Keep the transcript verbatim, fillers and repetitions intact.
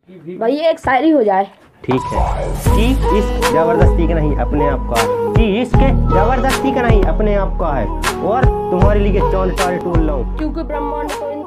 भाई ये एक शायरी हो जाए। ठीक है। कि इश्क जबरदस्ती का नहीं अपने आप का है, कि इश्क जबरदस्ती का नहीं अपने आप का है, और तुम्हारे लिए चांद तारे टोल लाऊं। क्योंकि ब्रह्मांड तो